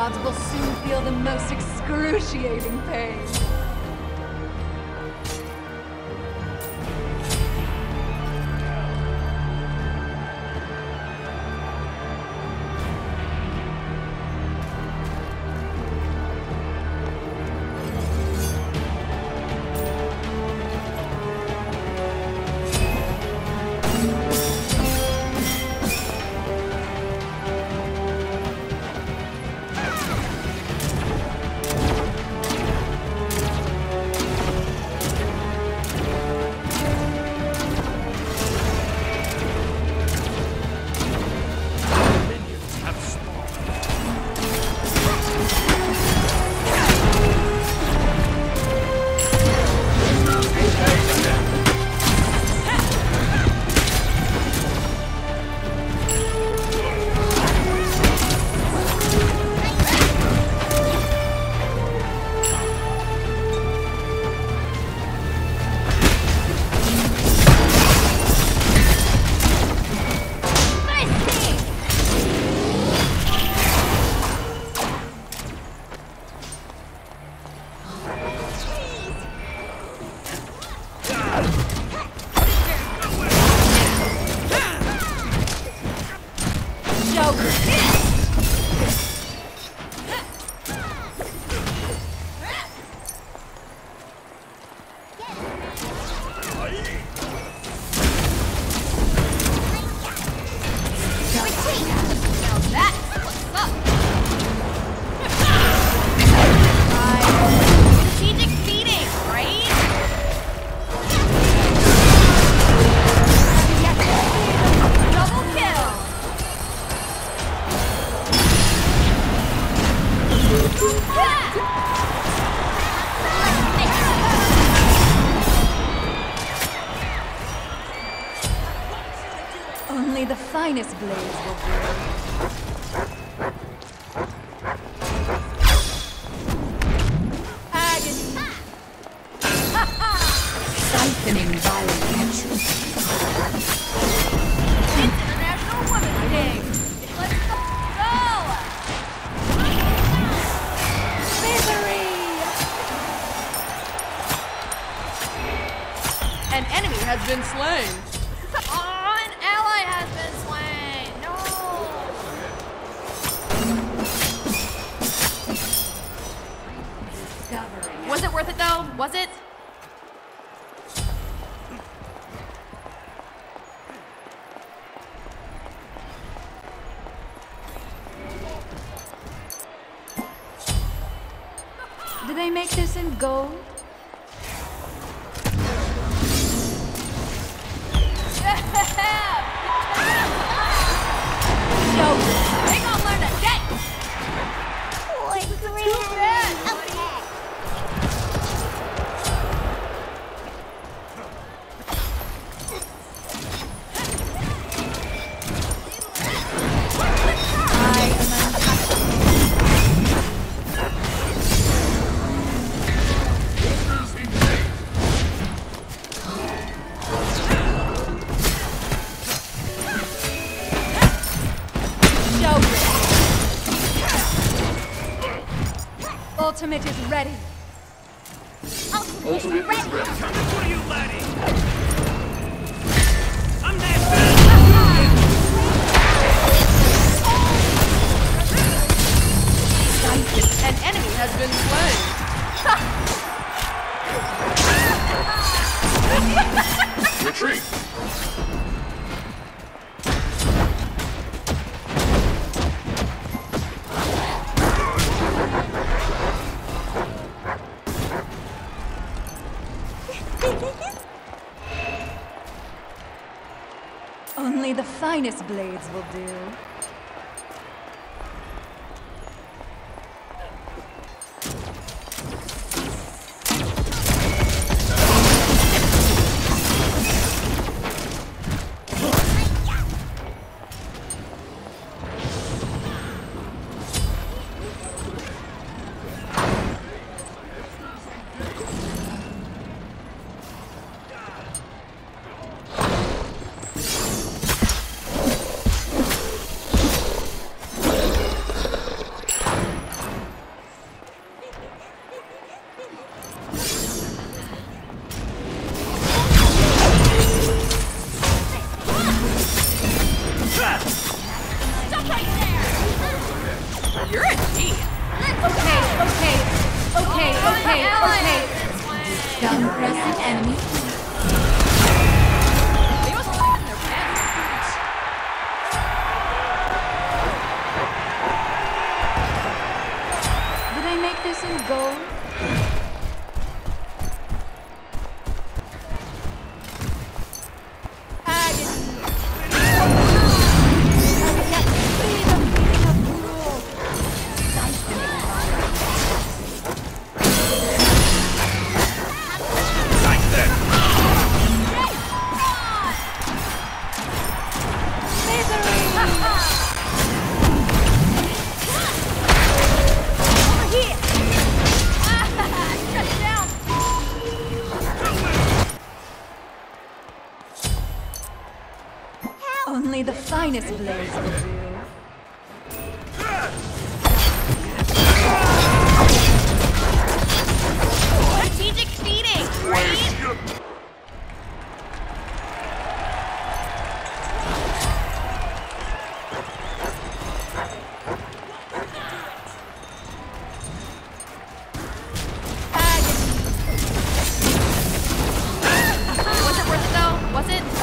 gods will soon feel the most excruciating pain. Only the finest blades will do. Agony! Siphoning violence. It's International Women's Day! Let's go! Misery! An enemy has been slain. Was it worth it though? Was it? Do they make this in gold? They gonna learn to dance! Ultimate is ready. Ultimate is ready. Coming for you, laddie! I'm An enemy has been slain. Retreat! Only the finest blades will do. Only the finest blades will do. Strategic feeding, right? Was it worth it though? Was it?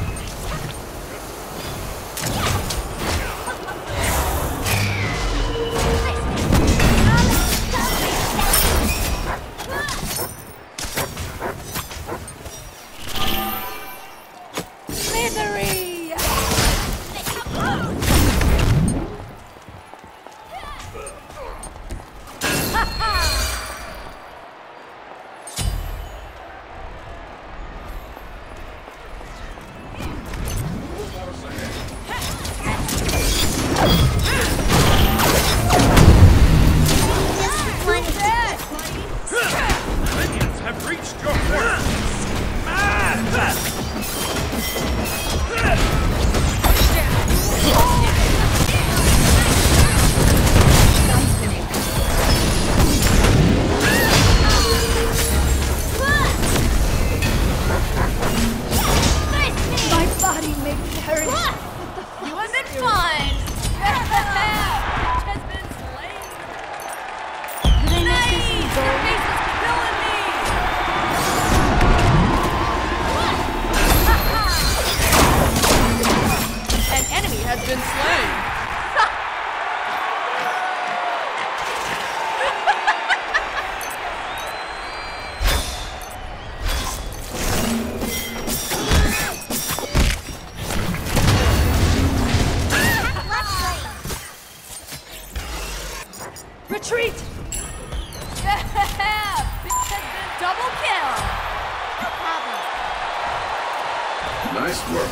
Minions have reached your fortress. My body may perish. You have been fun. Has been slain. Did I make this in Your gold? face is killing me. An enemy has been slain. Retreat! Yeah! Bitch has been double kill. No problem. Nice work.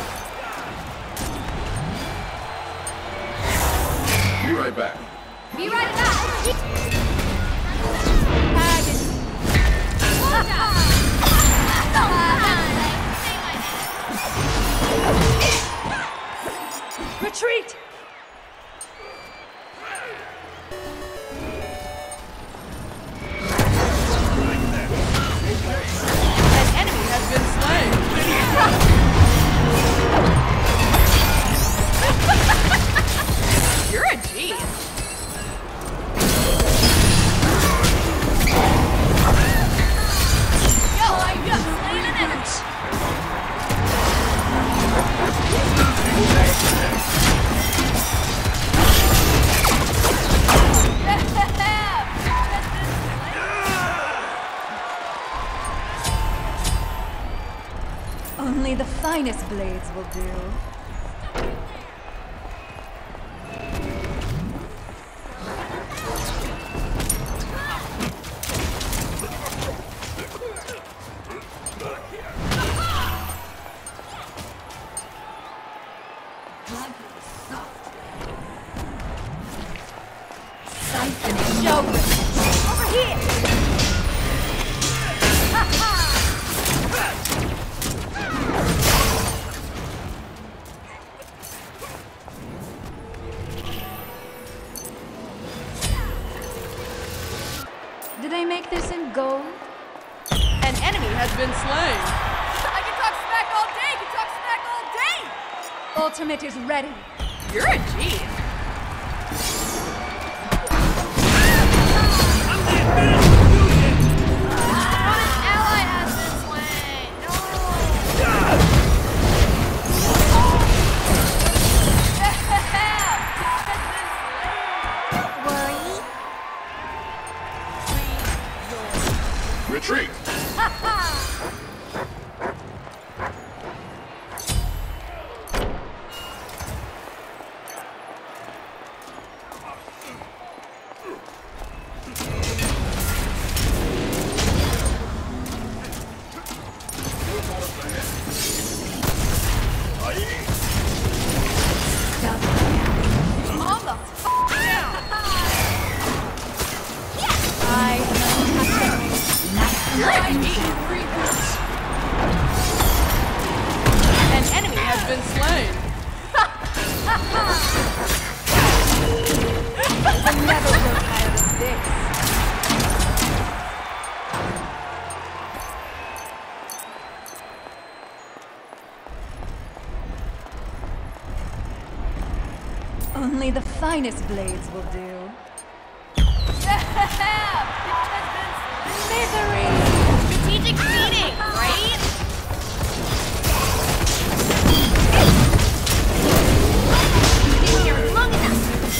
Be right back. Be right back. Retreat! An enemy has been slain. You're a G. Yo, I just slain an enemy. Only the finest blades will do. Siphoning. Show over here! Ha ha! Did I make this in gold? An enemy has been slain. I can talk smack all day. Can talk smack all day. Ultimate is ready. You're a G. I'm the administration. An ally has been slain. No. Retreat. Calm the f down. I am You're a G. An enemy has been slain. Only the finest blades will do. Misery! Strategic feeding, right? Been here long enough.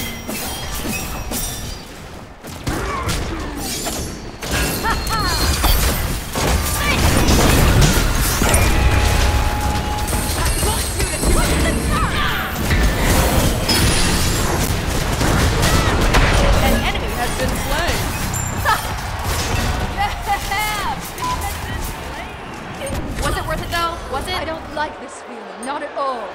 An enemy has been slain. Was it worth it though? Was it? I don't like this feeling, not at all.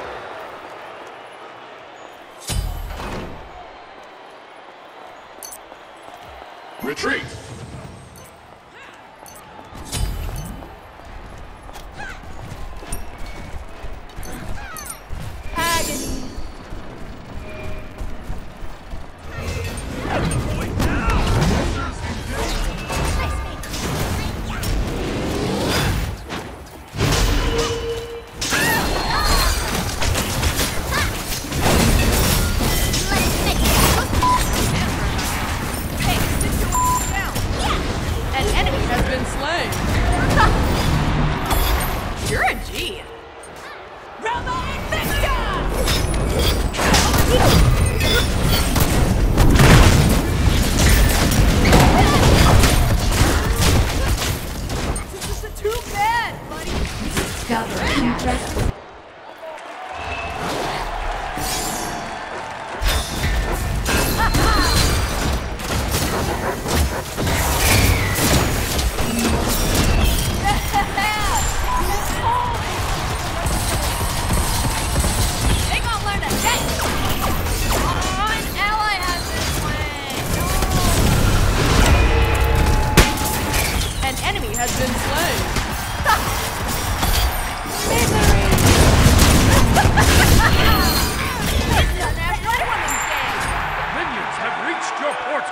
Retreat! Agony. An enemy has been slain. You're a G. This is too bad, buddy. Discover impressive. They gon' learn to hit. An ally has been slain. An enemy has been slain. Misery. It's International Women's Day. Minions have reached your portal.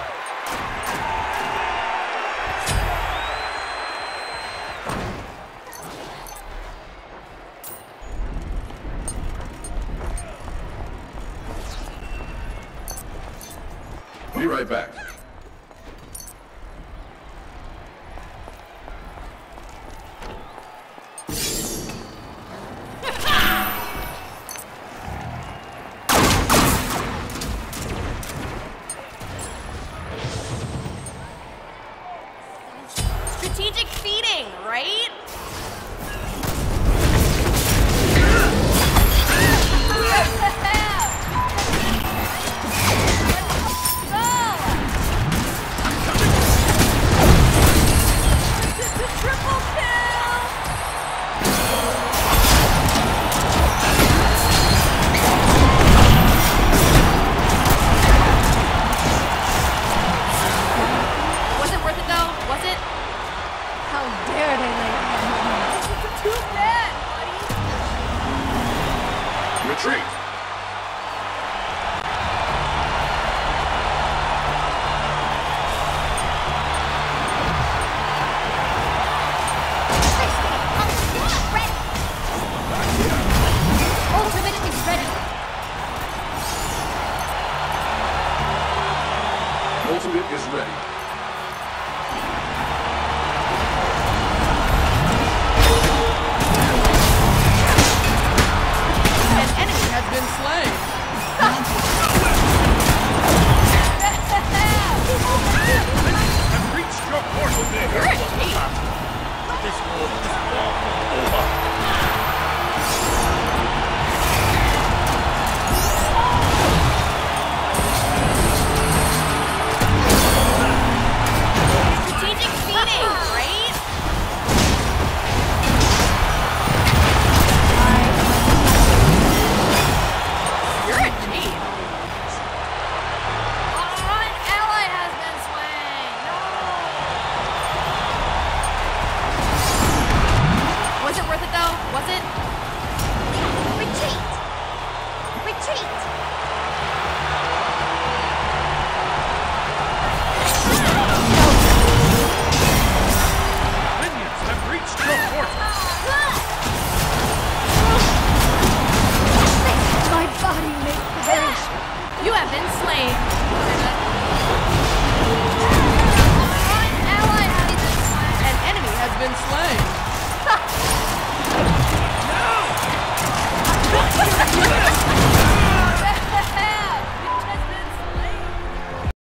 Be right back. Strategic feeding, right? Triple kill! Was it worth it though? Was it? How dare they lay hands on me? This is too bad, buddy. Retreat!